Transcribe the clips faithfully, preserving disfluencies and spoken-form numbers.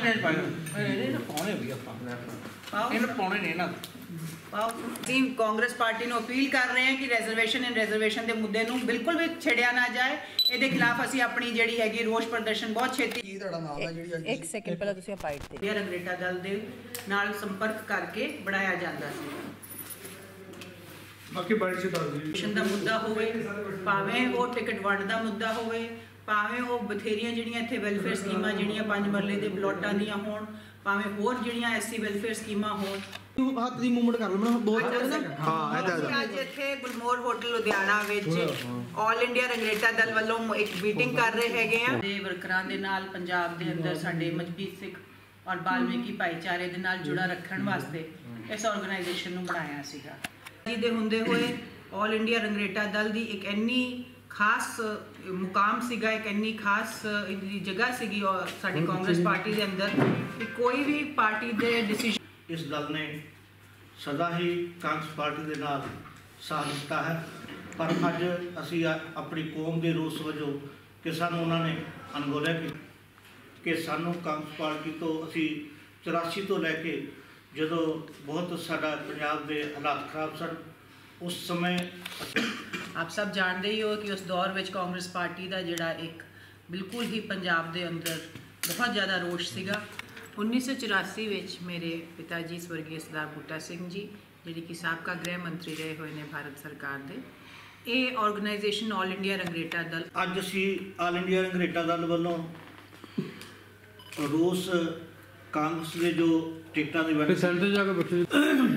नहीं पाए पाने भी अपना पाने नहीं ना कांग्रेस पार्टी ਨੂੰ अपील कर रहे हैं कि रिजर्वेशन एंड रिजर्वेशन के मुद्दे ਨੂੰ बिल्कुल भी छेड़िया ना जाए। ਇਹਦੇ खिलाफ ਅਸੀਂ ਆਪਣੀ ਜਿਹੜੀ ਹੈਗੀ ਰੋਸ ਪ੍ਰਦਰਸ਼ਨ ਬਹੁਤ ਛੇਤੀ ਕੀ ਤੁਹਾਡਾ ਨਾਮ ਹੈ ਜਿਹੜੀ ਅੱਜ ਇੱਕ ਸੈਕਿੰਡ ਪਹਿਲਾਂ ਤੁਸੀਂ ਪਾਈਟ ਤੇ ਰੰਗਰੇਟਾ ਦਲ ਦੇ ਨਾਲ ਸੰਪਰਕ ਕਰਕੇ ਬਣਾਇਆ ਜਾਂਦਾ ਸੀ। ਬਾਕੀ ਬਾਈਟ ਚ ਦੱਸ ਦਿਓ ਦਾ ਮੁੱਦਾ ਹੋਵੇ, ਭਾਵੇਂ ਉਹ ਟਿਕਟ ਵੰਡ ਦਾ ਮੁੱਦਾ ਹੋਵੇ, ਭਾਵੇਂ ਉਹ ਬਥੇਰੀਆਂ ਜਿਹੜੀਆਂ ਇੱਥੇ ਵੈਲਫੇਅਰ ਸਕੀਮਾਂ ਜਿਹੜੀਆਂ ਪੰਜ ਮਰਲੇ ਦੇ ਪਲਾਟਾਂ ਦੀਆਂ ਹੋਣ, ਭਾਵੇਂ ਹੋਰ ਜਿਹੜੀਆਂ ਐਸਸੀ ਵੈਲਫੇਅਰ ਸਕੀਮਾਂ ਹੋਣ। ਹੱਥ ਦੀ ਮੂਵਮੈਂਟ ਕਰ ਲਓ ਮੈਨੂੰ ਬਹੁਤ ਹਾਂ ਇਹਦਾ ਅੱਜ ਇੱਥੇ ਗੁਲਮੋਹਰ ਹੋਟਲ ਲੁਧਿਆਣਾ ਵਿੱਚ ਆਲ ਇੰਡੀਆ ਰੰਗਰੇਟਾ ਦਲ ਵੱਲੋਂ ਇੱਕ ਮੀਟਿੰਗ ਕਰ ਰਹੇ ਹੈਗੇ ਆ ਦੇ ਵਰਕਰਾਂ ਦੇ ਨਾਲ ਪੰਜਾਬ ਦੇ ਅੰਦਰ ਸਾਡੇ ਮਜਬੀਤ ਸਿੱਖ ਔਰ ਬਾਲਮੀਕੀ ਭਾਈਚਾਰੇ ਦੇ ਨਾਲ ਜੁੜਾ ਰੱਖਣ ਵਾਸਤੇ ਇਸ ਆਰਗੇਨਾਈਜੇਸ਼ਨ ਨੂੰ ਬਣਾਇਆ ਸੀਗਾ। ਜੀ ਦੇ ਹੁੰਦੇ ਹੋਏ ਆਲ ਇੰਡੀਆ ਰੰਗਰੇਟਾ ਦਲ ਦੀ ਇੱਕ ਇੰਨੀ ਖਾਸ ਮੁਕਾਮ ਸੀਗਾ, ਇੱਕ ਇੰਨੀ ਖਾਸ ਜਗ੍ਹਾ ਸੀਗੀ ਔਰ ਸਾਡੀ ਕਾਂਗਰਸ ਪਾਰਟੀ ਦੇ ਅੰਦਰ ਕਿ ਕੋਈ ਵੀ ਪਾਰਟੀ ਦੇ ਡਿਸੀਜਨ इस दल ने सदा ही कांग्रेस पार्टी के नाल साथ दिता है, पर अज असी अपनी कौम के रोस वजों कि सानू उन्होंने अनगोलिया की कि सानू कांग्रेस पार्टी तो असी चौरासी तो लैके जो बहुत साडा पंजाब के हालात खराब सन उस समय आप सब जानते ही हो कि उस दौर में कांग्रेस पार्टी का जिहड़ा एक बिल्कुल ही पंजाब के अंदर बहुत ज़्यादा रोष सीगा। उन्नीस सौ चौरासी मेरे पिता जी स्वर्गीय सरदार बूटा सिंह जी जिहड़े कि साबका गृह मंत्री रहे हुए हैं भारत सरकार दे, ये organisation all India Rangreta Dal अज असी ऑल इंडिया रंगरेटा दल वालों रोस कांग्रेस के जो टिकटा की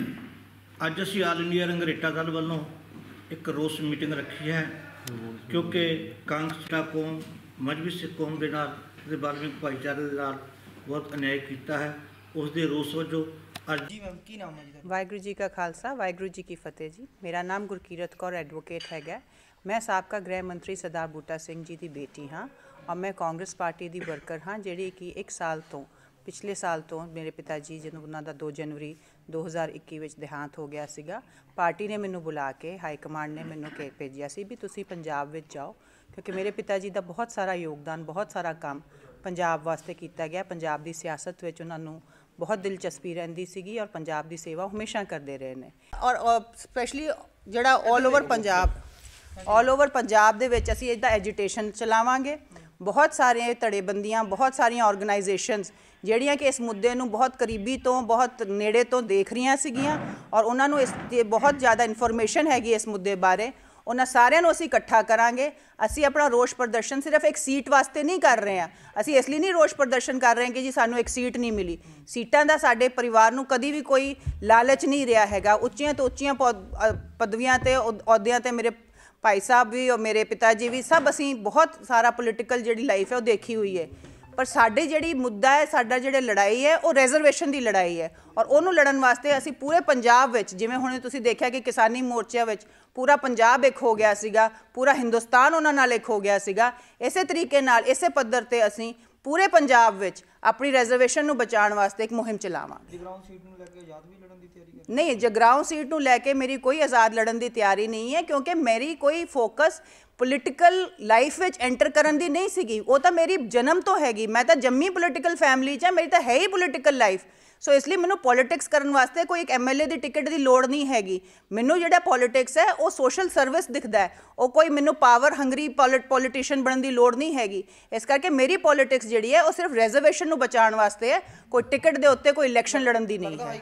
अज असी ऑल इंडिया रंगरेटा दल वालों एक रोस मीटिंग रखी है क्योंकि कांग्रेस का कौम मजहबी सिख कौम के नाल बाल्मीकी भाईचारे के नाल बहुत अन्याय किया है, उसके रोस वजों अज जी मैम की नाम है जी? वाहिगुरू जी का खालसा वाहिगुरू जी की फतेह जी। मेरा नाम गुरकीरत कौर एडवोकेट हैगा। मैं साबका गृह मंत्री सरदार बूटा सिंह जी की बेटी हाँ और मैं कांग्रेस पार्टी की वर्कर हाँ जिहड़ी कि एक साल तो पिछले साल तो मेरे पिता जी जो उन्होंने दो जनवरी दो हज़ार इक्की में देहांत हो गया सीगा। पार्टी ने मैनू बुला के हाई कमांड ने मैनू के भेजिया सी भी तुसी पंजाब विच जाओ क्योंकि मेरे पिता जी का बहुत सारा योगदान बहुत सारा काम पंजाब वास्ते किया गया। पंजाब की सियासत में उन्होंने बहुत दिलचस्पी रहिंदी सीगी और पंजाब की सेवा हमेशा करते रहे ने और स्पैशली जिहड़ा all over Punjab all over Punjab दे विच असीं इहदा एजुटेशन चलावांगे। बहुत सारे धड़ेबंदियां बहुत सारियां ऑर्गेनाइजेशनस ਜਿਹੜੀਆਂ कि इस मुद्दे ਨੂੰ बहुत करीबी तो बहुत नेड़े तो देख रही ਸੀਗੀਆਂ और उन्होंने इस बहुत ज़्यादा इन्फॉर्मेशन हैगी इस मुद्दे बारे। उन्होंने सारिਆਂ ਨੂੰ ਅਸੀਂ इकट्ठा करांगे। ਅਸੀਂ अपना रोष प्रदर्शन सिर्फ एक सीट वास्ते नहीं कर रहे हैं, ਅਸੀਂ ਇਸ ਲਈ नहीं रोष प्रदर्शन कर रहे हैं कि जी सानू एक सीट नहीं मिली। सीटां ਦਾ ਸਾਡੇ परिवार ਨੂੰ कभी भी कोई लालच नहीं रहा हैगा। ਉੱਚੀਆਂ ਤੋਂ ਉੱਚੀਆਂ पदवियां ते अहुदियां ते मेरे भाई साहब भी और मेरे पिता जी भी सब असी बहुत सारा पोलिटिकल जी लाइफ है वो देखी हुई है, पर साडी जी मुद्दा है साडा जिहड़ी लड़ाई है वो रिजर्वेशन की लड़ाई है और उन्होंने लड़न वास्ते असी पूरे पंजाब विच जिवें हुणे तुसीं देखिया कि किसानी मोर्चे विच पूरा पंजाब एक हो गया सीगा, पूरा हिंदुस्तान उन्हां नाल एक हो गया सीगा। इसे तरीके नाल इसे पद्धर ते असी पूरे पंजाब विच अपनी रिजर्वेशन नूं बचाउण वास्ते एक मुहिम चलावांगे। जगराऊं सीट नूं लैके आज़ाद भी लड़न दी तैयारी कर नहीं, जगराऊं सीट नूं लैके मेरी कोई आज़ाद लड़न की तैयारी नहीं है क्योंकि मेरी कोई फोकस पोलिटिकल लाइफ विच एंटर करन दी नहीं सीगी। वो तो मेरी जन्म तो हैगी, मैं तो जम्मी पोलिटिकल फैमिली च मेरी तो है ही पोलिटिकल लाइफ। सो इसलिए मैनू पॉलिटिक्स करने वास्ते कोई एक एम एल ए की टिकट की लोड़ नहीं हैगी। मैनू जिहड़ा पॉलिटिक्स है वो सोशल सर्विस दिखता है, वो कोई मैनू पावर हंगरी पॉलिटिशियन बनने की लोड़ नहीं हैगी। इस करके मेरी पॉलिटिक्स जिहड़ी है वो सिर्फ रिजर्वेशन नू बचाउण वास्ते है, कोई टिकट के उत्ते कोई इलैक्शन लड़न की नहीं है।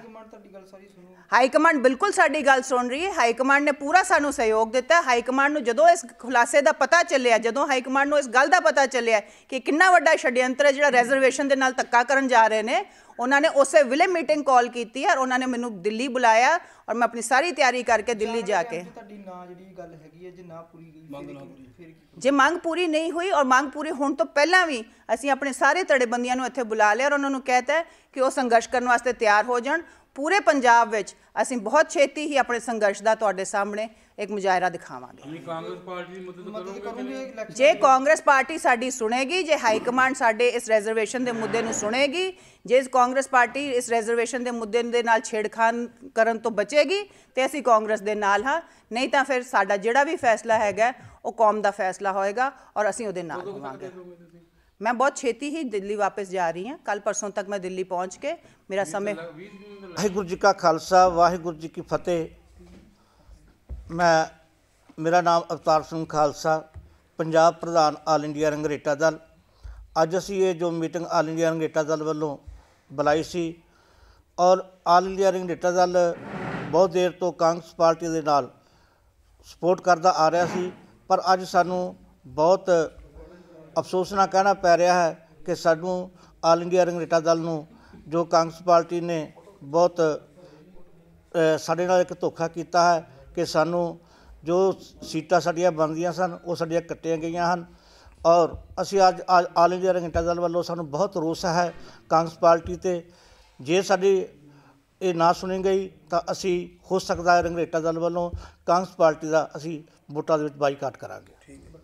हाई कमांड बिल्कुल साडी गल सुन रही है। हाई कमांड ने पूरा सानू सहयोग दिता। हाई कमांड नू जदों इस खुलासे का पता चलिया, जदों हाई कमांड नू इस गल का पता चलिया कि कितना वड्डा षड्यंत्र है जिहड़ा रिजर्वेशन के नाल धक्का करन जा रहे हैं, उन्होंने उस वेले मीटिंग कॉल की और उन्होंने मैनू दिल्ली बुलाया और मैं अपनी सारी तैयारी करके दिल्ली जाके जे मंग पूरी नहीं हुई और मंग पूरी होने तो पहला भी असी अपने सारे धड़ेबंदियों इत्थे बुला लिया और उन्होंने कहता है कि वो संघर्ष करने वास्ते तैयार हो जाए। पूरे पंजाब विच असीं बहुत छेती ही अपने संघर्ष का तुहाडे सामने एक मुजाहरा दिखावांगे। जे कांग्रेस पार्टी साडी सुनेगी, जे हाई कमांड साडे इस रिजर्वेशन के मुद्दे नूं सुनेगी, जे कांग्रेस पार्टी इस रिजर्वेशन के मुद्दे दे नाल छेड़खान करन तो बचेगी तो असीं कांग्रेस दे नाल हाँ, नहीं तो फिर साडा जिहड़ा भी फैसला हैगा वो कौम का फैसला होएगा और असीं उहदे नाल होवांगे। मैं बहुत छेती ही दिल्ली वापस जा रही हूँ। कल परसों तक मैं दिल्ली पहुँच के मेरा समय। वाहिगुरू जी का खालसा वाहिगुरू जी की फतेह। मैं मेरा नाम अवतार सिंह खालसा, पंजाब प्रधान आल इंडिया रंगरेटा दल। अज असी ये जो मीटिंग आल इंडिया रंगरेटा दल वालों बुलाई सी और आल इंडिया रंगरेटा दल बहुत देर तो कांग्रेस पार्टी के नाल सपोर्ट करता आ रहा सी, पर अज सानू बहुत अफसोस नाल कहना पै रहा है कि सानू आल इंडिया रंगरेटा दल नू जो कांग्रेस पार्टी ने बहुत साडे नाल एक धोखा कीता है कि सानू जो सीटां साडियां बनदियां सन वो साडियां कट्टियां गईयां हन। और असी अज आल इंडिया रंगरेटा दल वालों सानू बहुत रोस है कांग्रेस पार्टी ते। जे साडी ये ना सुनी गई तो असी हो सकता है रंगरेटा दल वालों कांग्रेस पार्टी का असी वोटां दे विच बाईकाट करांगे।